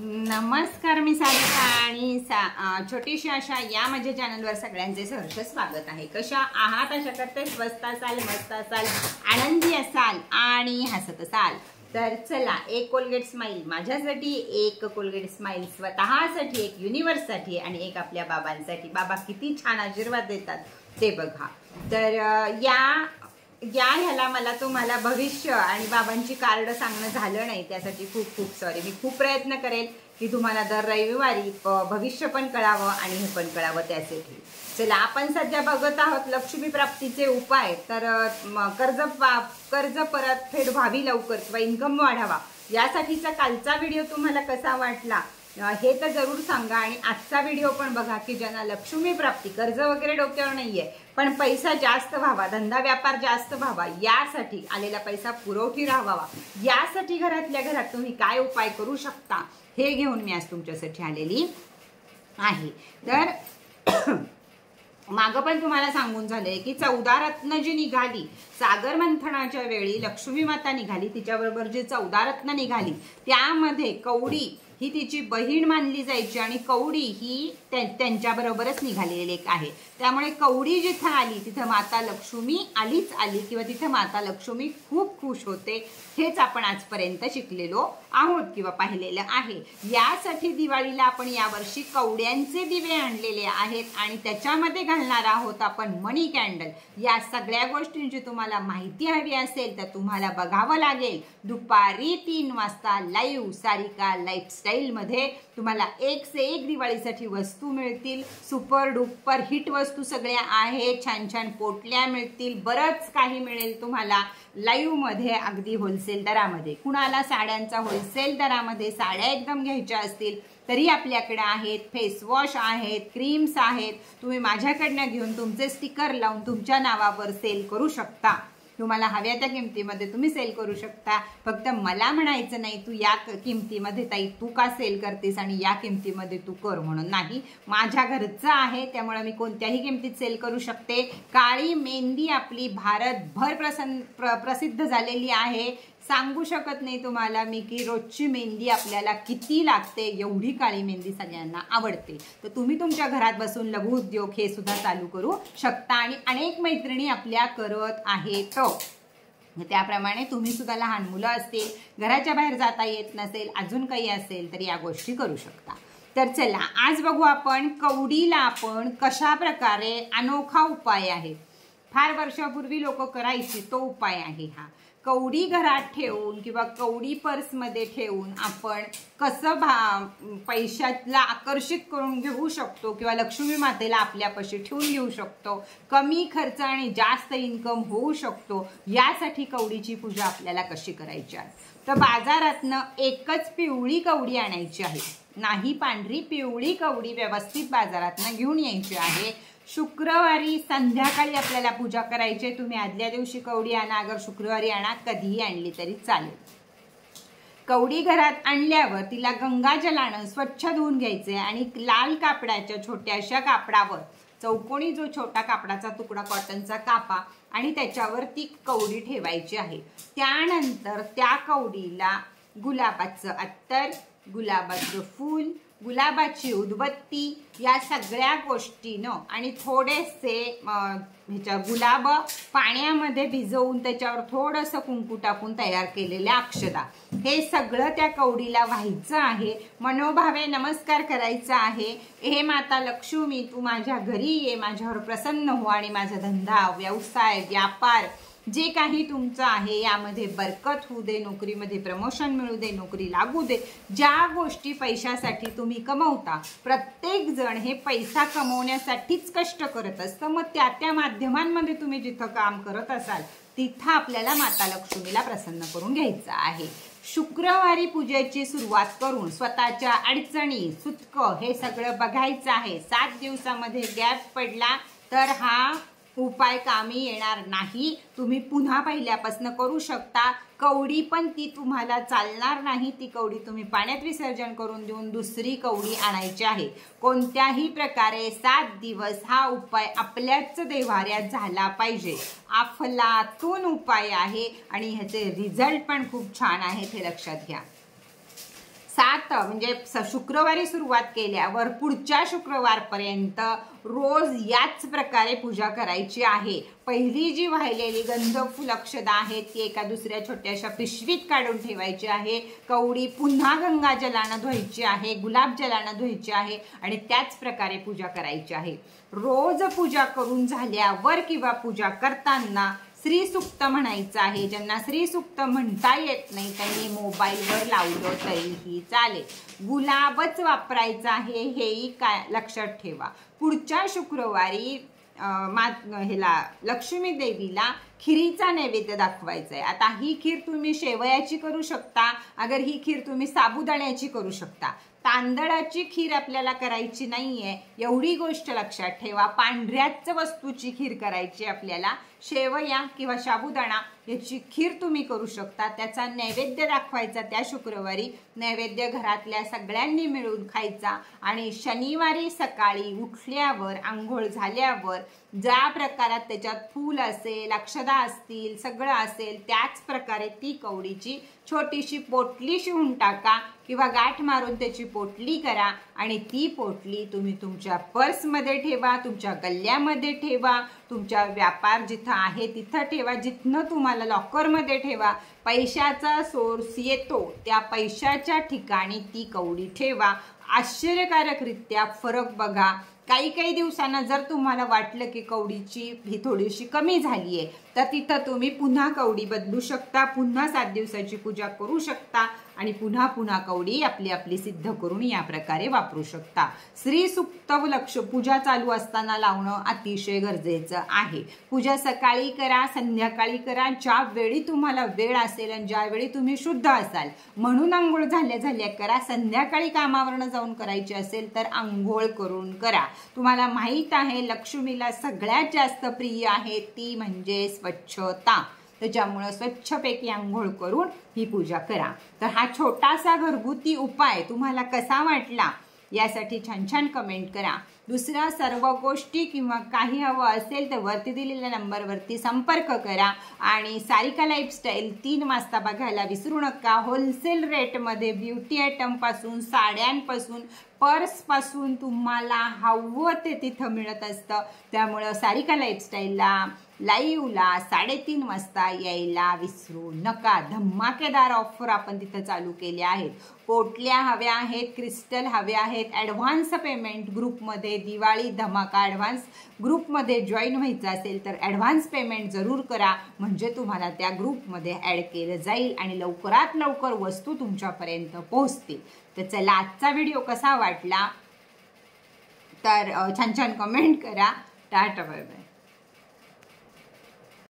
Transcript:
नमस्कार, मी सारिका आणि छोटीशी आशा या माझ्या चॅनलवर सगळ्यांचे सहर्ष स्वागत आहे। कशा आहात? आशा करते स्वस्त असाल, मस्त असाल, आनंदी असाल आणि हसत असाल। तर चला, एक कोलगेट स्माइल माझ्यासाठी, एक कोलगेट स्माइल स्वतःसाठी, एक युनिवर्ससाठी आणि एक आपल्या बाबांसाठी। बाबा किती छान आशीर्वाद देतात ते बघा। तर ह्याला मला तुम्हाला भविष्य आणि बाबांची कार्ड सांगणं झालं नाही, त्यासाठी खूप खूप सॉरी। मी खूप प्रयत्न करेल की तुम्हाला दर रविवारी भविष्य पण कळावं आणि हे पण कळावं त्यासाठी। चला, आपण सध्या बघत आहोत लक्ष्मी प्राप्तीचे उपाय। तर कर्ज परतफेड व्हावी लवकर किंवा इन्कम वाढावा यासाठीचा कालचा व्हिडिओ तुम्हाला कसा वाटला हे तर जरूर सांगा। आणि आजचा व्हिडिओ पण बघा की ज्यांना लक्ष्मी प्राप्ती, कर्ज वगैरे डोक्यावर नाहीये पण पैसा जास्त व्हावा, धंदा व्यापार जास्त व्हावा, यासाठी आलेला पैसा पुरवठी राहावा, यासाठी घरातल्या घरात तुम्ही काय उपाय करू शकता हे घेऊन मी आज तुमच्यासाठी आलेली आहे। तर मागं पण तुम्हाला सांगून झालंय की 14 रत्न जी निघाली सागर मंथनाच्या वेळी, लक्ष्मी माता निघाली, तिच्याबरोबर जी 14 रत्न निघाली त्यामध्ये कवडी ही तिची बहीण मानली जायची आणि कवडी ही त्यांच्याबरोबरच निघालेली एक आहे। त्यामुळे कवडी जिथं आली तिथं माता लक्ष्मी आलीच आली किंवा तिथं माता लक्ष्मी खूप खुश होते, हेच आपण आजपर्यंत शिकलेलो आहोत किंवा पाहिलेलं आहे। यासाठी दिवाळीला आपण यावर्षी कवड्यांचे दिवे आणलेले आहेत आणि त्याच्यामध्ये घालणार आहोत आपण मनी कॅन्डल। या सगळ्या गोष्टींची तुम्हाला माहिती हवी असेल तर तुम्हाला बघावं लागेल दुपारी 3 वाजता लाईव्ह सारिका लाईफस्टाईल मध्ये। तुम्हाला एक से एक दिवाळीसाठी वस्तू मिळतील, सुपर डुपर हिट वस्तू सगळ्या आहेत, छान छान पोटल्या मिळतील, बरंच काही मिळेल तुम्हाला लाईव्ह मध्ये अगदी होलसेल दरामध्ये। कुणाला साड्यांचा होलसेल दरामध्ये साड्या एकदम घ्यायच्या असतील तरी आपल्याकडे आहेत, फेस वॉश आहेत, क्रीम्स आहेत, तुम्ही माझ्याकडनं घेऊन तुमचे स्टिकर लावून तुमच्या नावावर सेल करू शकता। तुम्हाला हव्या त्या किमतीमध्ये तुम्ही सेल करू शकता। फक्त मला म्हणायचं नाही तू या किमतीमध्ये ताई तू का सेल करतेस आणि या किमतीमध्ये तू कर म्हणून नाही, माझ्या घरचं आहे त्यामुळे मी कोणत्याही किमतीत सेल करू शकते। काळी मेहंदी आपली भारतभर प्रसिद्ध झालेली आहे। सांगू शकत नाही तुम्हाला मी की रोजची मेहंदी आपल्याला किती लागते, एवढी काळी मेहंदी सगळ्यांना आवडते। तर तुम्ही तुमच्या घरात बसून लघु उद्योग हे सुद्धा चालू करू शकता आणि अनेक मैत्रिणी आपल्या करत आहेत। त्याप्रमाणे तुम्ही सुद्धा लहान मुलं असतील, घराच्या बाहेर जाता येत नसेल, अजून काही असेल तर या गोष्टी करू शकता। तर चला, आज बघू आपण कवडीला आपण कशा प्रकारे अनोखा उपाय आहे, फार वर्षापूर्वी लोक करायची तो उपाय आहे हा। कवडी घरात ठेवून किंवा कवडी पर्समध्ये ठेवून आपण कसं पैशाला आकर्षित करून घेऊ शकतो किंवा लक्ष्मी मातेला आपल्यापाशी ठेवून घेऊ शकतो, कमी खर्च आणि जास्त इन्कम होऊ शकतो, यासाठी कवडीची पूजा आपल्याला कशी करायची आहे। तर बाजारातनं एकच पिवळी कवडी आणायची आहे, नाही पांढरी, पिवळी कवडी व्यवस्थित बाजारातनं घेऊन यायची आहे। शुक्रवारी संध्याकाळी आपल्याला पूजा करायची आहे। तुम्ही आदल्या दिवशी कवडी आणा, अगर शुक्रवारी आणा, कधीही आणली तरी चालेल। कवडी घरात आणल्यावर तिला गंगाजलानं स्वच्छ धुवून घ्यायचे आणि लाल कापडाच्या छोट्याशा कापडावर चौकोनी जो छोटा कापडाचा तुकडा कॉटनचा कापा आणि त्याच्यावर ती कवडी ठेवायची आहे। त्यानंतर त्या कवडीला गुलाबाचं अत्तर, गुलाबाचं फूल, गुलाबाची उदबत्ती या सगळ्या गोष्टीनं आणि थोडेसे गुलाब पाण्यामध्ये भिजवून त्याच्यावर थोडंसं कुंकू टाकून तयार केलेल्या अक्षदा, हे सगळं त्या कवडीला व्हायचं आहे। मनोभावे नमस्कार करायचा आहे, हे माता लक्ष्मी तू माझ्या घरी ये, माझ्यावर प्रसन्न हो आणि माझा धंदा, व्यवसाय, व्यापार जे काही तुमचं आहे यामध्ये बरकत होऊ दे, नोकरीमध्ये प्रमोशन मिळू दे, नोकरी लागू दे। ज्या गोष्टी पैशासाठी तुम्ही कमवता, प्रत्येक जण हे पैसा कमवण्यासाठीच कष्ट करत असतं, मग त्या माध्यमांमध्ये तुम्ही जिथं काम करत असाल तिथं आपल्याला माता लक्ष्मीला प्रसन्न करून घ्यायचं आहे। शुक्रवारी पूजेची सुरुवात करून स्वतःच्या अडचणी, सुतक हे सगळं बघायचं आहे। 7 दिवसामध्ये गॅप पडला तर हा उपाय कामी येणार नाही, तुम्ही पुन्हा पहिल्यापासून करू शकता। कवडी पण ती तुम्हाला चालणार नाही, ती कवडी तुम्ही पाण्यात विसर्जन करून देऊन दुसरी कवडी आणायची आहे। कोणत्याही प्रकारे 7 दिवस हा उपाय आपल्याच देव्हाऱ्यात झाला पाहिजे। अफलातून उपाय आहे आणि ह्याचे रिझल्ट पण खूप छान आहेत, हे लक्षात घ्या। 7 म्हणजे शुक्रवारी सुरुवात केल्यावर पुढच्या शुक्रवारपर्यंत रोज याच प्रकारे पूजा करायची आहे. पहिली जी वाहिलेली गंधफूल अक्षता आहे ती एका दुसऱ्या छोट्याशा पिशवीत काढून ठेवायची आहे. कवडी पुन्हा गंगाजलानं धुवायची आहे, गुलाबजलानं धुवायची आहे आणि त्याच प्रकारे पूजा करायची आहे. रोज पूजा करून झाल्यावर किंवा पूजा करताना श्रीसूक्त म्हणायचं आहे. ज्यांना श्रीसूक्त म्हणता येत नाही त्यांनी मोबाईलवर लावलं तरीही चालेल. गुलाबच वापरायचा आहे हेही काय लक्षात ठेवा. पुढच्या शुक्रवारी लक्ष्मी देवीला खिरीचा नैवेद्य दाखवायचा आहे. आता ही खीर तुम्ही शेवयाची करू शकता, अगर ही खीर तुम्ही साबुदाण्याची करू शकता. तांदळाची खीर आपल्याला करायची नाहीये, एवढी गोष्ट लक्षात ठेवा. पांढऱ्याच वस्तूची खीर करायची आपल्याला. शेवया किंवा साबुदाणा याची खीर तुम्ही करू शकता. त्याचा नैवेद्य दाखवायचा त्या शुक्रवारी. नैवेद्य घरातल्या सगळ्यांनी मिळून खायचा आणि शनिवारी सकाळी उठल्यावर आंघोळ झाल्यावर ज्या प्रकारात त्याच्यात फूल असेल, अक्षदा असतील, सगळं असेल त्याच प्रकारे ती कवडीची छोटीशी पोटली शिवून टाका किंवा गाठ मारून त्याची पोटली करा आणि ती पोटली तुम्ही तुमच्या पर्समध्ये ठेवा, तुमच्या गल्ल्यामध्ये ठेवा, तुमच्या व्यापार जिथं आहे तिथं ठेवा, जिथनं तुम्हाला लॉकरमध्ये ठेवा. पैशाचा सोर्स येतो त्या पैशाच्या ठिकाणी ती कवडी ठेवा. आश्चर्यकारकरित्या फरक बघा. काही दिवसांना जर तुम्हाला वाटलं की कवडीची ही थोडीशी कमी झाली आहे तर तिथं तुम्ही पुन्हा कवडी बदलू शकता, पुन्हा 7 दिवसाची पूजा करू शकता आणि पुन्हा कवडी आपली सिद्ध करून या प्रकारे वापरू शकता. श्रीसूक्त लक्ष पूजा चालू असताना लावणं अतिशय गरजेचं आहे. पूजा सकाळी करा, संध्याकाळी करा, ज्या वेळी तुम्हाला वेळ असेल आणि ज्यावेळी तुम्ही शुद्ध असाल. म्हणून आंघोळ झाल्या करा. संध्याकाळी कामावरनं जाऊन करायची असेल तर आंघोळ करून करा. तुम्हाला माहित आहे लक्ष्मीला सगळ्यात जास्त प्रिय आहे ती म्हणजे स्वच्छता. त्याच्यामुळे स्वच्छपैकी आंघोळ करून ही पूजा करा. तर हा छोटासा घरगुती उपाय तुम्हाला कसा वाटला यासाठी छान कमेंट करा. दुसरा सर्व गोष्टी किंवा काही हवं असेल तर वरती दिलेल्या नंबरवरती संपर्क करा आणि सारिका लाईफस्टाईल 3 वाजता बघायला विसरू नका. होलसेल रेटमध्ये ब्युटी आयटमपासून, साड्यांपासून, पर्सपासून तुम्हाला हवं ते तिथं मिळत असतं. त्यामुळं सारिका लाईफस्टाईलला लाईव्हला 3:30 वाजता यायला विसरू नका. धमाकेदार ऑफर आपण तिथं चालू केल्या आहेत. पोटल्या हव्या आहेत, क्रिस्टल हव्या आहेत. ॲडव्हान्स पेमेंट ग्रुपमध्ये दिवाळी धमाका ॲडव्हान्स ग्रुपमध्ये जॉईन व्हायचं असेल तर ॲडव्हान्स पेमेंट जरूर करा, म्हणजे तुम्हाला त्या ग्रुपमध्ये ॲड केलं जाईल आणि लवकरात लवकर वस्तू तुमच्यापर्यंत पोहोचतील. तर चला आजचा व्हिडिओ कसा वाटला तर छान कमेंट करा. Tata bye bye.